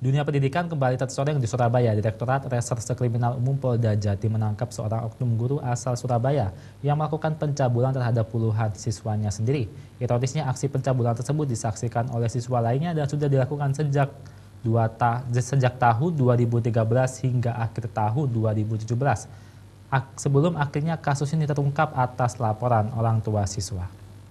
Dunia pendidikan kembali tercoreng di Surabaya. Direktorat Reserse Kriminal Umum Polda Jatim menangkap seorang oknum guru asal Surabaya yang melakukan pencabulan terhadap puluhan siswanya sendiri. Ironisnya, aksi pencabulan tersebut disaksikan oleh siswa lainnya dan sudah dilakukan sejak tahun 2013 hingga akhir tahun 2017. Sebelum akhirnya kasus ini terungkap atas laporan orang tua siswa.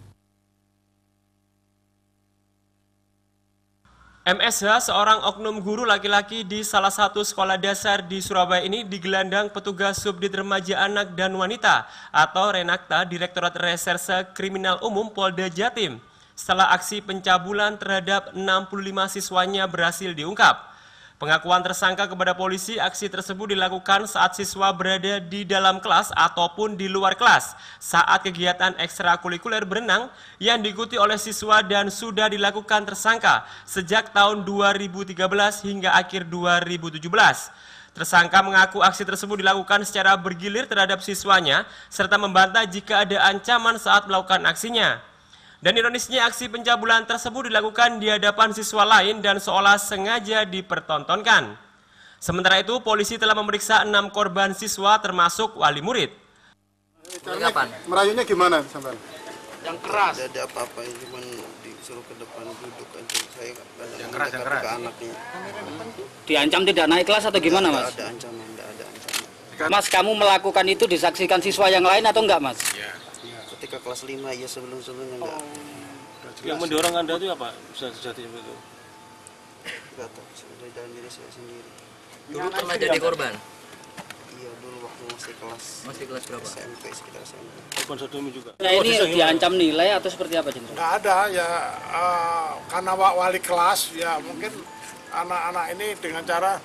MSH, seorang oknum guru laki-laki di salah satu sekolah dasar di Surabaya ini digelandang petugas Subdit Remaja Anak dan Wanita atau Renakta Direktorat Reserse Kriminal Umum Polda Jatim setelah aksi pencabulan terhadap 65 siswanya berhasil diungkap. Pengakuan tersangka kepada polisi, aksi tersebut dilakukan saat siswa berada di dalam kelas ataupun di luar kelas saat kegiatan ekstrakurikuler berenang yang diikuti oleh siswa dan sudah dilakukan tersangka sejak tahun 2013 hingga akhir 2017. Tersangka mengaku aksi tersebut dilakukan secara bergilir terhadap siswanya serta membantah jika ada ancaman saat melakukan aksinya. Dan ironisnya, aksi pencabulan tersebut dilakukan di hadapan siswa lain dan seolah sengaja dipertontonkan. Sementara itu, polisi telah memeriksa 6 korban siswa termasuk wali murid. Merayunya gimana sampai? Yang keras. Tidak ada apa-apa, cuma disuruh ke depan duduk aja. Saya yang keras. Ke anaknya. Diancam tidak naik kelas atau gimana, Mas? Tidak ada ancaman, tidak ada ancaman. Mas, kamu melakukan itu disaksikan siswa yang lain atau enggak, Mas? Ya. Ketika kelas 5, ya sebelum-sebelumnya enggak. Yang mendorong Anda itu apa? Sejati itu? Enggak tahu, dari dalam diri saya sendiri. Dulu pernah jadi korban? Iya, dulu waktu masih kelas berapa? SMP, sekitar SMP. Korban sodomi juga? Nah, ini diancam nilai atau seperti apa, Jenderal? Enggak ada, ya karena wali kelas, ya mungkin anak-anak ini dengan cara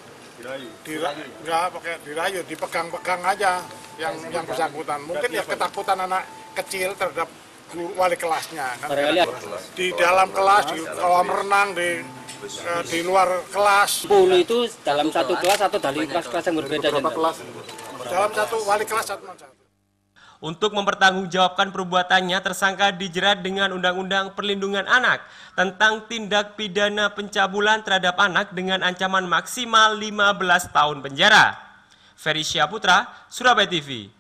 dirayu, dipegang-pegang aja yang bersangkutan. Mungkin ya ketakutan anak kecil terhadap wali kelasnya. Kan? Di dalam kelas, di kolam renang, di luar kelas. 10 itu dalam satu kelas atau dari kelas-kelas yang berbeda? Dalam satu wali kelas satu. Untuk mempertanggungjawabkan perbuatannya, tersangka dijerat dengan Undang-Undang Perlindungan Anak tentang tindak pidana pencabulan terhadap anak dengan ancaman maksimal 15 tahun penjara. Ferry Syaputra, Surabaya TV.